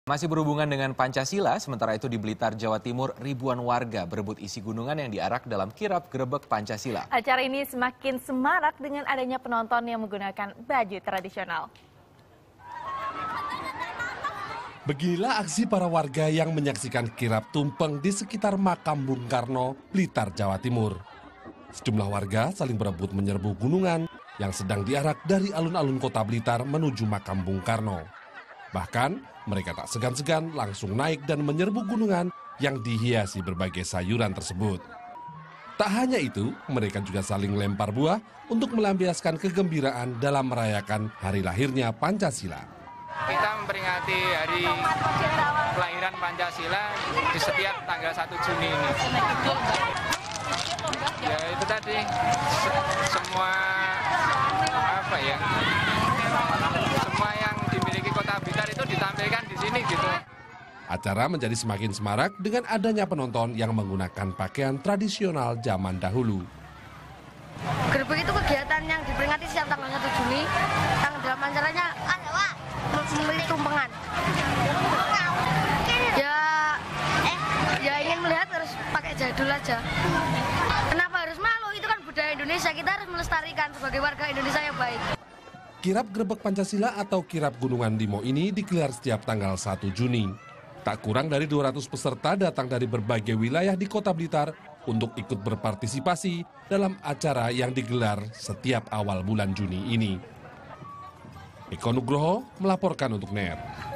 Masih berhubungan dengan Pancasila, sementara itu di Blitar, Jawa Timur, ribuan warga berebut isi gunungan yang diarak dalam kirap grebek Pancasila. Acara ini semakin semarak dengan adanya penonton yang menggunakan baju tradisional. Beginilah aksi para warga yang menyaksikan kirap tumpeng di sekitar makam Bung Karno, Blitar, Jawa Timur. Sejumlah warga saling berebut menyerbu gunungan yang sedang diarak dari alun-alun kota Blitar menuju makam Bung Karno. Bahkan, mereka tak segan-segan langsung naik dan menyerbu gunungan yang dihiasi berbagai sayuran tersebut. Tak hanya itu, mereka juga saling lempar buah untuk melampiaskan kegembiraan dalam merayakan hari lahirnya Pancasila. Kita memperingati hari kelahiran Pancasila di setiap tanggal 1 Juni ini. Ya itu tadi, semua semua yang dimiliki kota Blitar itu ditampilkan di sini gitu. Acara menjadi semakin semarak dengan adanya penonton yang menggunakan pakaian tradisional zaman dahulu. Grebek itu kegiatan yang diperingati setiap tanggal 1 Juni. Tanggal dalam acaranya membeli tumpengan. Ya ingin melihat harus pakai jadul aja. Kenapa harus malu? Itu kan budaya Indonesia, kita harus melestarikan sebagai warga Indonesia yang baik. Kirap grebek Pancasila atau kirap Gunungan Limo ini digelar setiap tanggal 1 Juni. Tak kurang dari 200 peserta datang dari berbagai wilayah di kota Blitar untuk ikut berpartisipasi dalam acara yang digelar setiap awal bulan Juni ini. Eko Nugroho melaporkan untuk NER.